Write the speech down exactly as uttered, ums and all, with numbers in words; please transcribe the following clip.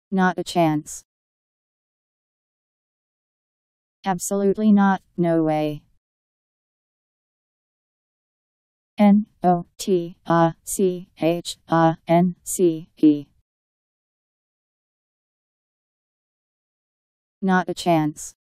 Not a chance. Absolutely not, no way. N O T A C H A N C E. Not a chance.